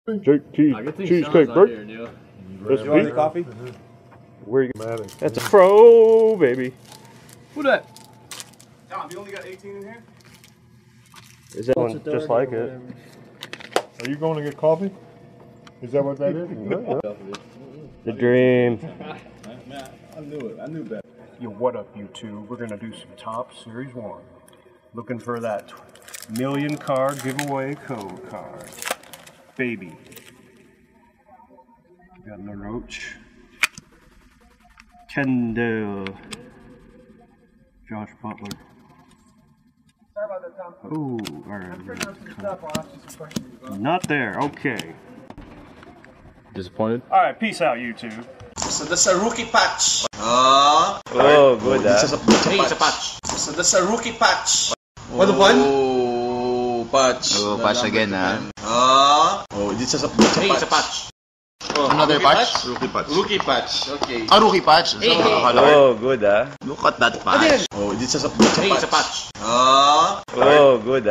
Cheesecake, Bert. You want any coffee? Where you get? That's a pro, baby. Who that? Tom, you only got 18 in here? Is that one just like it? Are you going to get coffee? Is that what that is? The dream. I knew it. I knew better. Yo, what up, YouTube? We're gonna do some Top Series 1. Looking for that million card giveaway code card. Baby. Got no roach. Kendall. Josh Butler. Sorry about that, Tom. Ooh, alright. Not there, okay. Disappointed? Alright, peace out, YouTube. So that's a rookie patch. Oh, good. It's a patch. So that's a rookie patch. What one? Oh, patch. Oh, patch again, ha? Oh, this is a patch. Another patch? Rookie patch. Rookie patch, okay. A rookie patch. Oh, good, Look at that patch. Oh, this is a patch. Oh, good,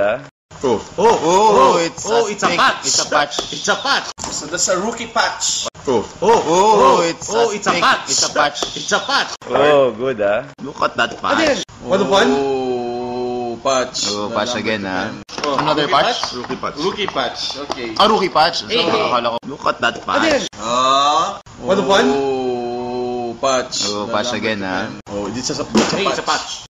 it's a patch. It's a patch. It's a patch. So that's a rookie patch. It's a patch. It's a patch. It's a patch. Oh, good, Look at that patch. What one? Oh, patch. Oh, patch again, ha? Another patch? Rookie patch. Rookie patch, okay. A rookie patch. Look at that patch. What one? Oh, patch. Oh, patch again, ha? Oh, this is a patch.